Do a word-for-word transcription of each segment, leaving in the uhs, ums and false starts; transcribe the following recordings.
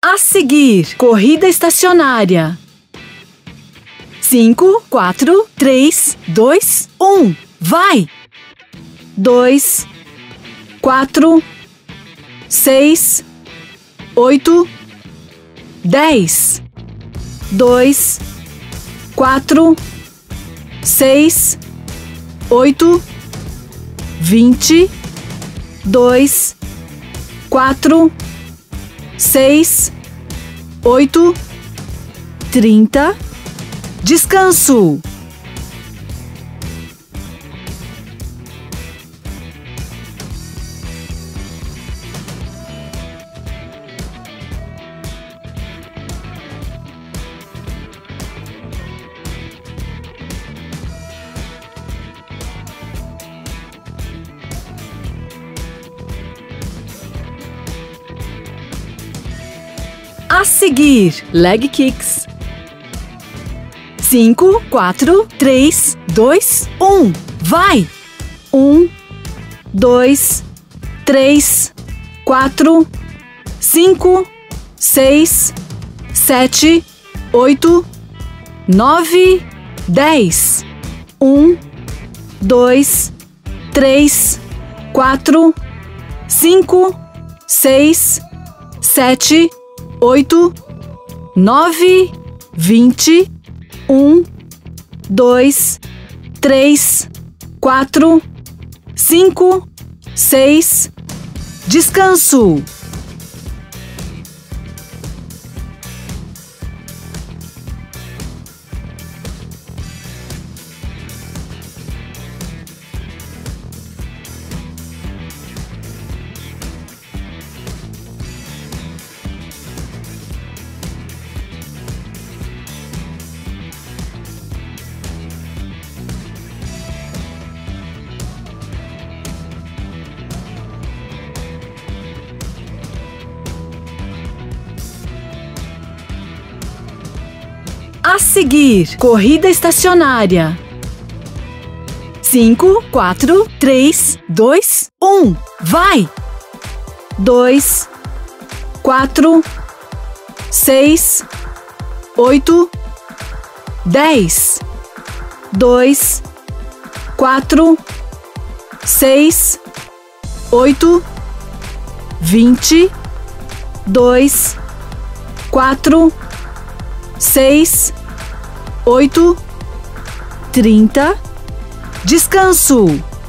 A seguir, corrida estacionária. Cinco, quatro, três, dois, um. Vai! Dois, quatro, seis, oito, dez. Dois, quatro, seis, oito, vinte. Dois, quatro, seis, oito, trinta. Descanso. A seguir, leg kicks. Cinco, quatro, três, dois, um. Vai! Um, dois, três, quatro, cinco, seis, sete, oito, nove, dez. Um, dois, três, quatro, cinco, seis, sete, oito, nove, vinte. Um, dois, três, quatro, cinco, seis. Descanso. A seguir, corrida estacionária. Cinco, quatro, três, dois, um. Vai! Dois, quatro, seis, oito, dez. Dois, quatro, seis, oito, vinte. Dois, quatro, seis, oito, trinta. Descanso.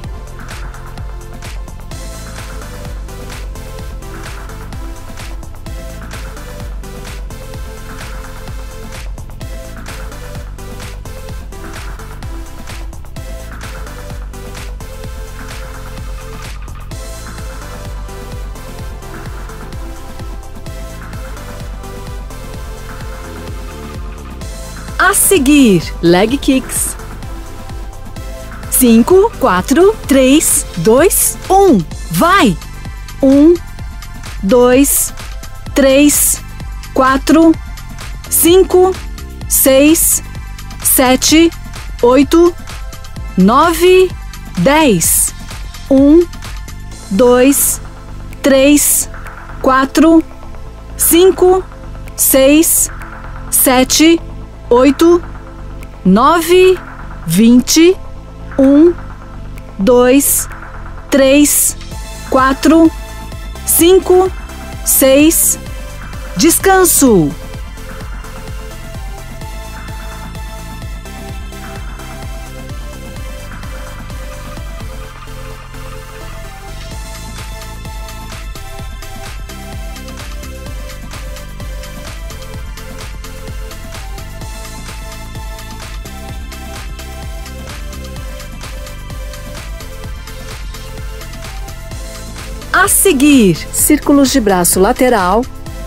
A seguir, leg kicks. Cinco, quatro, três, dois, um. Vai! Um, dois, três, quatro, cinco, seis, sete, oito, nove, dez. Um, dois, três, quatro, cinco, seis, sete, oito, nove, vinte. Um, dois, três, quatro, cinco, seis. Descanso. A seguir, círculos de braço lateral.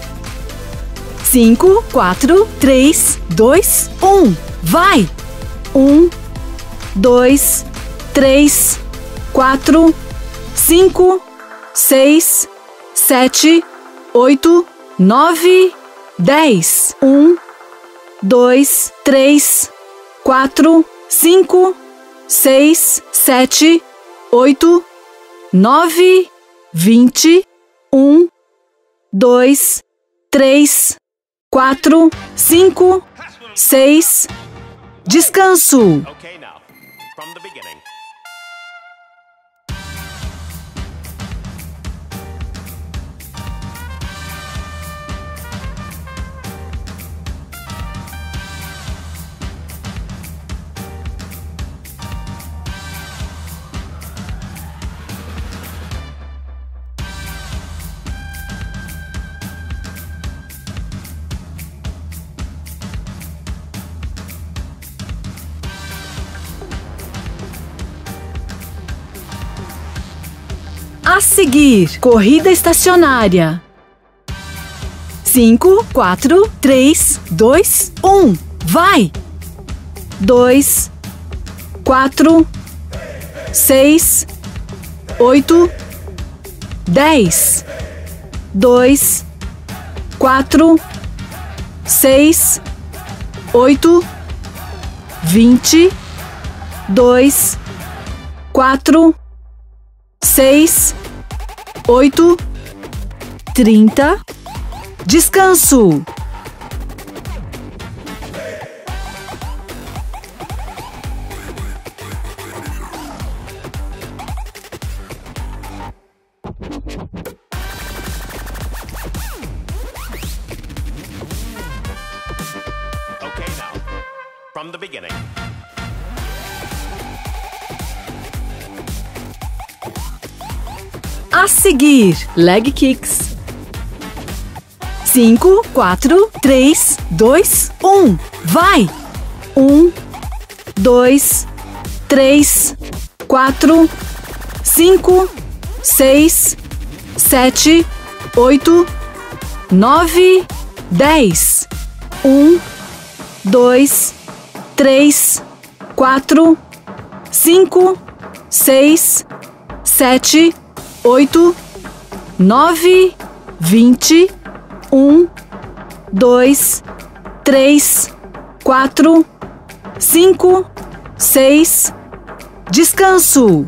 Cinco, quatro, três, dois, um. Vai! Um, dois, três, quatro, cinco, seis, sete, oito, nove, dez. Um, dois, três, quatro, cinco, seis, sete, oito, nove, vinte. Um, dois, três, quatro, cinco, seis. Descanso. Okay, now, from the beginning. A seguir, corrida estacionária. Cinco, quatro, três, dois, um. Vai! Dois, quatro, seis, oito, dez. Dois, quatro, seis, oito, vinte. Dois, quatro, seis, oito, trinta. Descanso. Okay, now, from the beginning. A seguir, leg kicks. Cinco, quatro, três, dois, um. Vai! Um, dois, três, quatro, cinco, seis, sete, oito, nove, dez. Um, dois, três, quatro, cinco, seis, sete, oito, nove, vinte. Um, dois, três, quatro, cinco, seis. Descanso.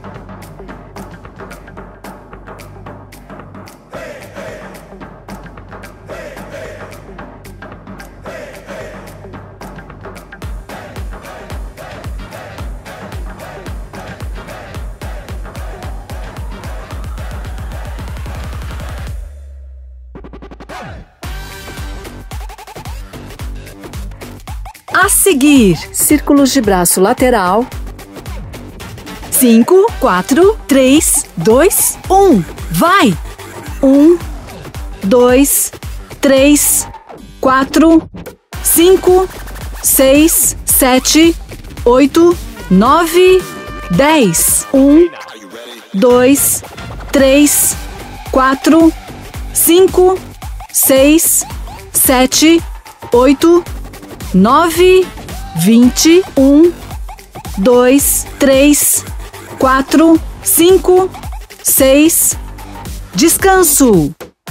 A seguir, círculos de braço lateral. Cinco, quatro, três, dois, um. Vai! Um, dois, três, quatro, cinco, seis, sete, oito, nove, dez. Um, dois, três, quatro, cinco, seis, sete, oito, nove, vinte. Um, dois, três, quatro, cinco, seis. Descanso.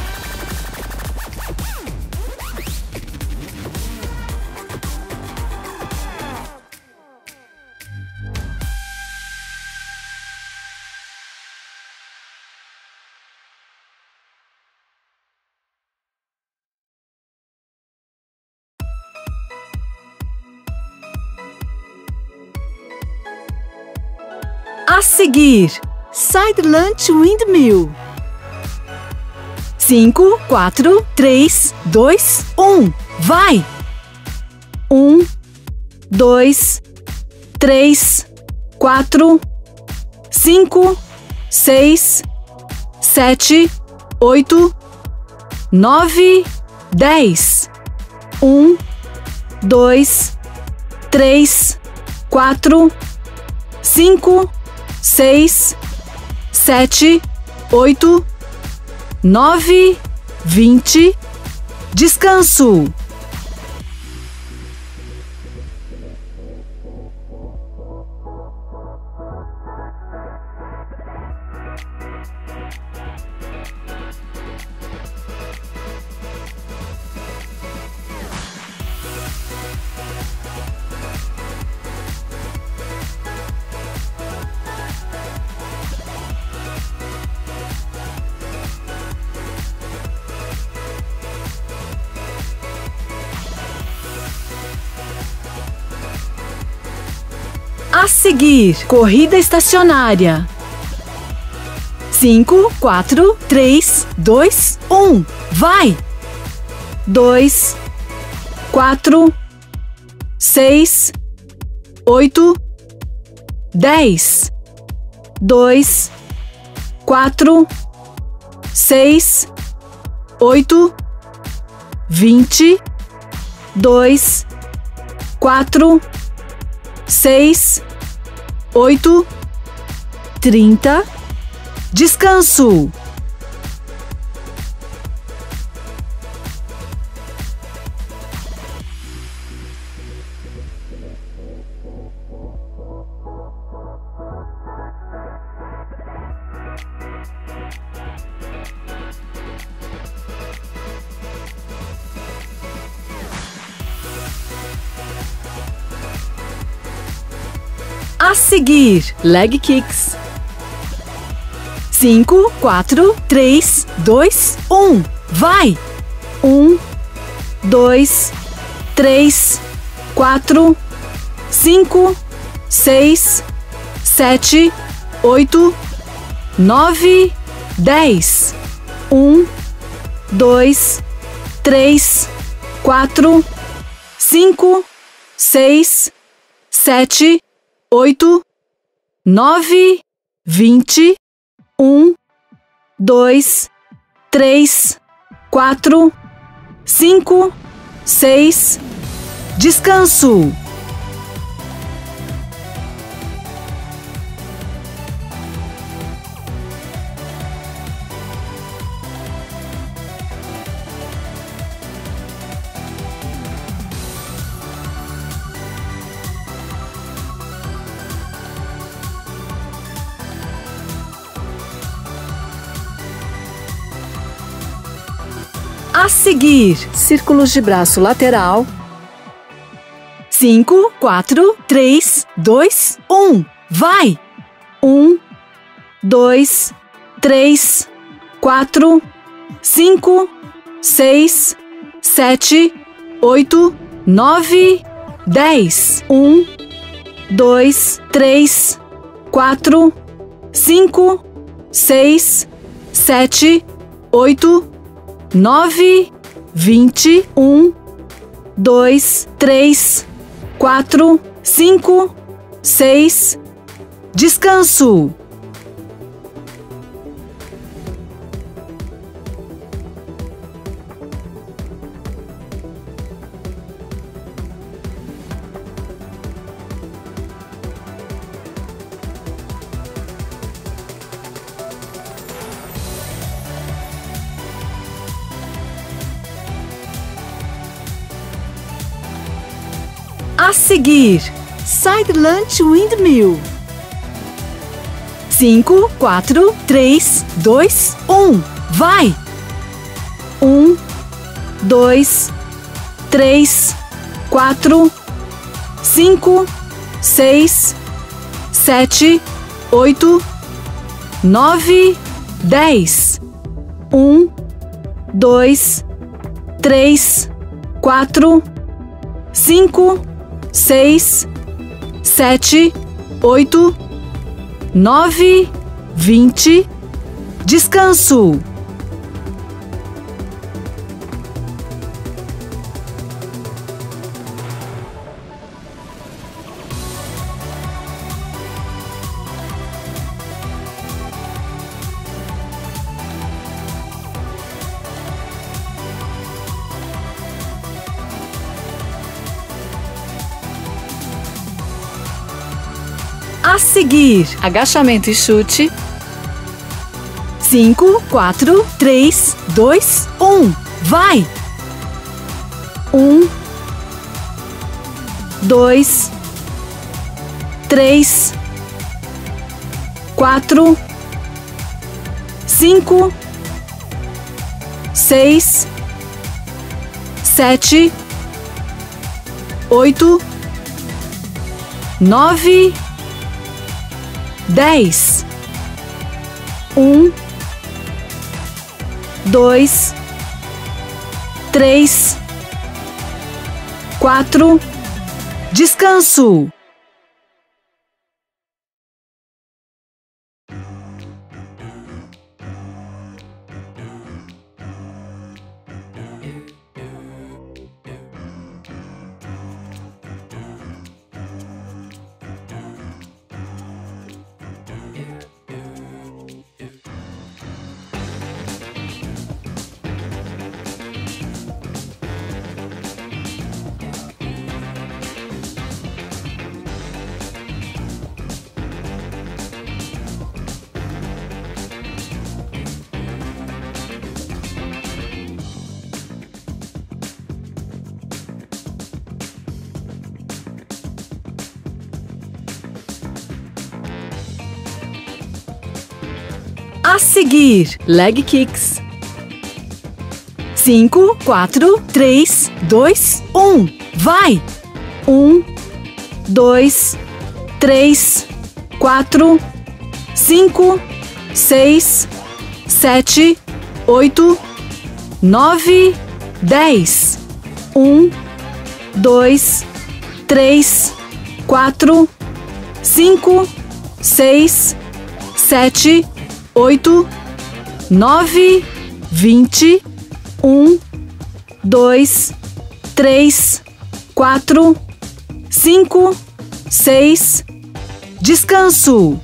A seguir, side lunge windmill. Cinco, quatro, três, dois, um. Vai! Um, dois, três, quatro, cinco, seis, sete, oito, nove, dez. Um, dois, três, quatro, cinco, seis, sete, oito, nove, vinte. Descanso. A seguir, corrida estacionária. Cinco, quatro, três, dois, um. Vai! Dois, quatro, seis, oito, dez. Dois, quatro, seis, oito, vinte. Dois, quatro, seis, oito, trinta. Descanso. A seguir, leg kicks. Cinco, quatro, três, dois, um. Vai! Um, dois, três, quatro, cinco, seis, sete, oito, nove, dez. Um, dois, três, quatro, cinco, seis, sete, oito, nove, vinte. Um, dois, três, quatro, cinco, seis. Descanso. A seguir, círculos de braço lateral. Cinco, quatro, três, dois, um. Vai! Um, dois, três, quatro, cinco, seis, sete, oito, nove, dez. Um, dois, três, quatro, cinco, seis, sete, oito, nove, vinte. Um, dois, três, quatro, cinco, seis. Descanso. A seguir, side lunge windmill. Cinco, quatro, três, dois, um. Vai! Um, dois, três, quatro, cinco, seis, sete, oito, nove, dez. Um, dois, três, quatro, cinco, seis, sete, oito, nove, vinte. Descanso. A seguir, agachamento e chute. Cinco, quatro, três, dois, um. Vai! Um, dois, três, quatro, cinco, seis, sete, oito, nove, dez. Um, dois, três, quatro. Descanso. A seguir, leg kicks. Cinco, quatro, três, dois, um. Vai! Um, dois, três, quatro, cinco, seis, sete, oito, nove, dez. Um, dois, três, quatro, cinco, seis, sete, oito, nove, vinte. Um, dois, três, quatro, cinco, seis. Descanso.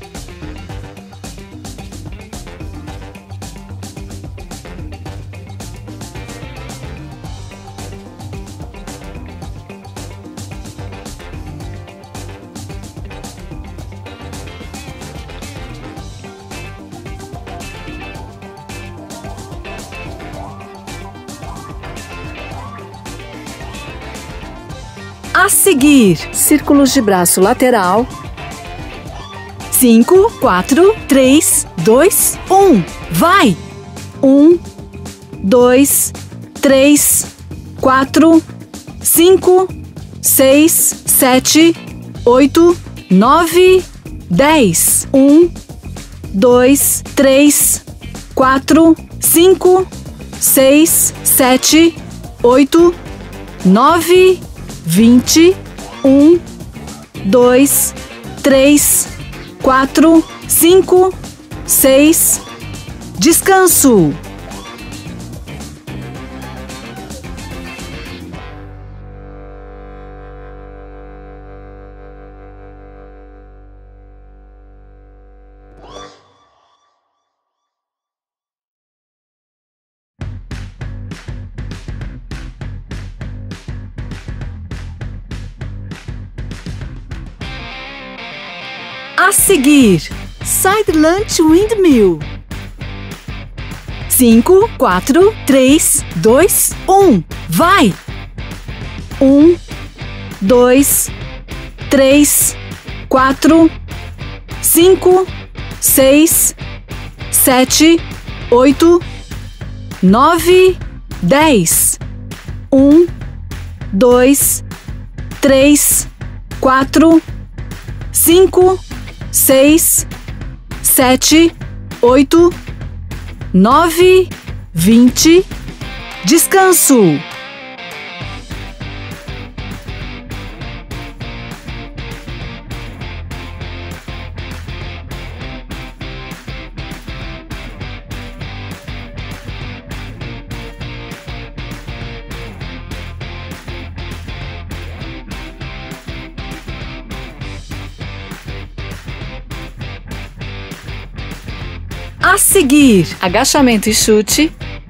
A seguir, círculos de braço lateral. Cinco, quatro, três, dois, um. Vai! Um, dois, três, quatro, cinco, seis, sete, oito, nove, dez. Um, dois, três, quatro, cinco, seis, sete, oito, nove, vinte. Um, dois, três, quatro, cinco, seis. Descanso. A seguir, side lunge windmill. Cinco, quatro, três, dois, um. Vai! Um, dois, três, quatro, cinco, seis, sete, oito, nove, dez. Um, dois, três, quatro, cinco, seis, sete, oito, nove, vinte. Descanso. A seguir, agachamento e chute.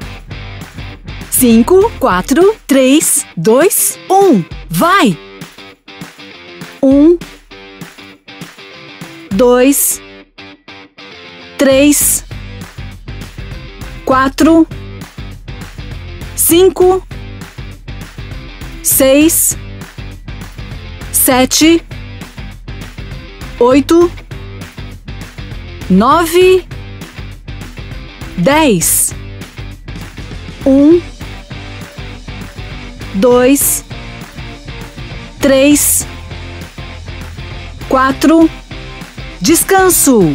Cinco, quatro, três, dois, um. Vai! Um, dois, três, quatro, cinco, seis, sete, oito, nove, dez. Um, dois, três, quatro. Descanso.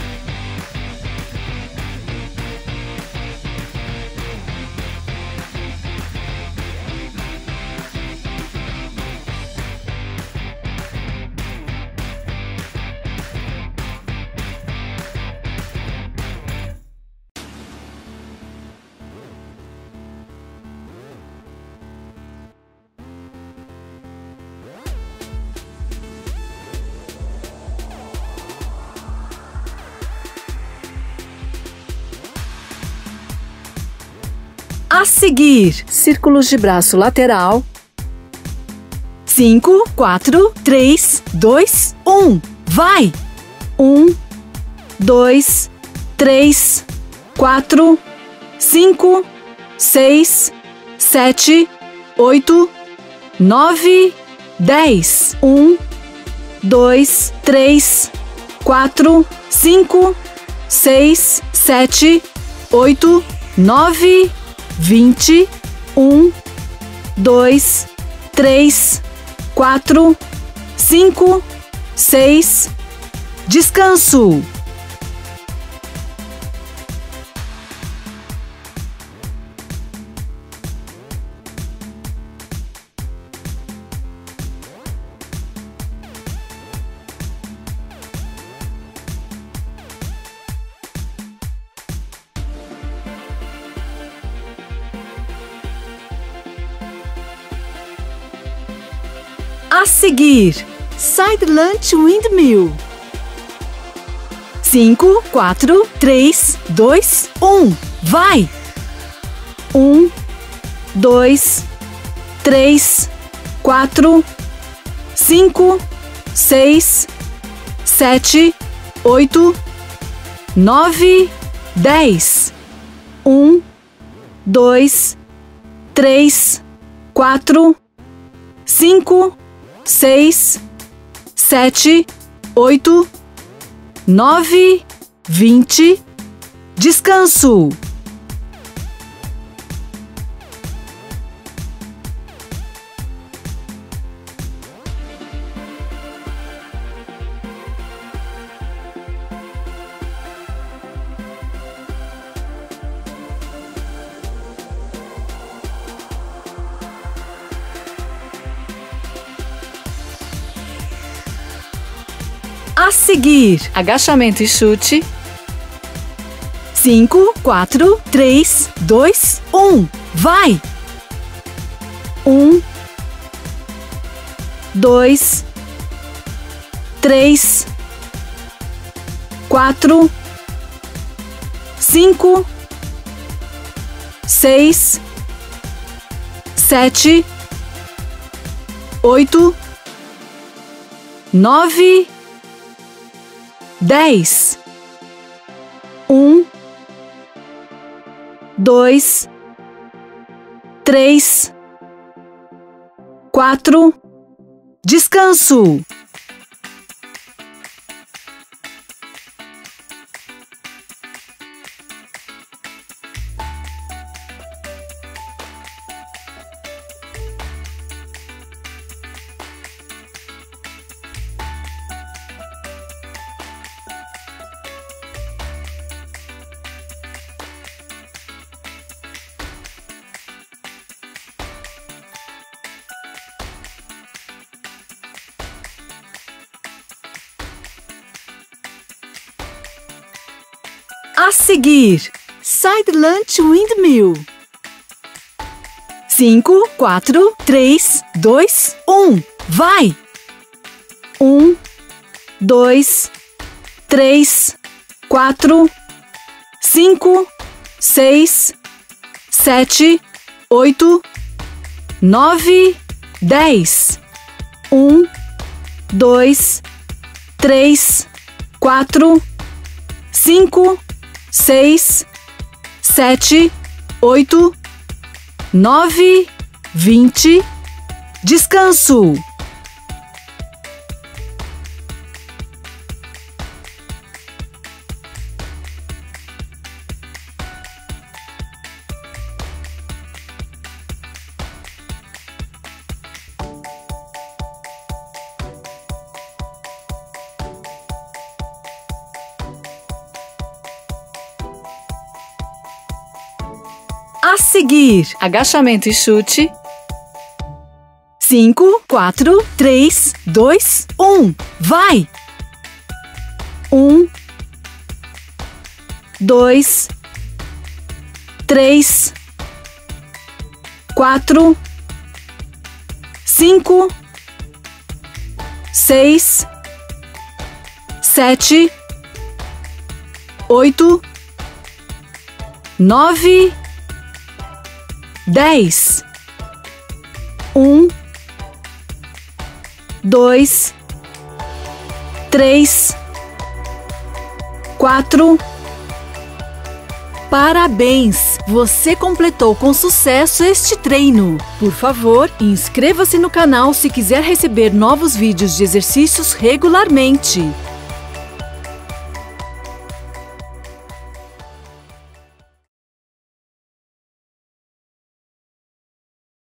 A seguir, círculos de braço lateral. Cinco, quatro, três, dois, um. Vai! Um, dois, três, quatro, cinco, seis, sete, oito, nove, dez. Um, dois, três, quatro, cinco, seis, sete, oito, nove, vinte, um, dois, três, quatro, cinco, seis. Descanso. A seguir, Side Lunge Windmill. Cinco, quatro, três, dois, um. Vai! Um, dois, três, quatro, cinco, seis, sete, oito, nove, dez. Um, dois, três, quatro, cinco, seis, sete, oito, nove, vinte. Descanso. A seguir, agachamento e chute. Cinco, quatro, três, dois, um. Vai! Um, dois, três, quatro, cinco, seis, sete, oito, nove, dez. Um, dois, três, quatro. Descanso. A seguir, Side Lunge Windmill. Cinco, quatro, três, dois, um. Vai! Um, dois, três, quatro, cinco, seis, sete, oito, nove, dez. Um, dois, três, quatro, cinco, seis, sete, oito, nove, vinte. Descanso. A seguir, agachamento e chute. Cinco, quatro, três, dois, um. Vai! Um, dois, três, quatro, cinco, seis, sete, oito, nove, dez. Um, dois, três, quatro. Parabéns! Você completou com sucesso este treino. Por favor, inscreva-se no canal se quiser receber novos vídeos de exercícios regularmente.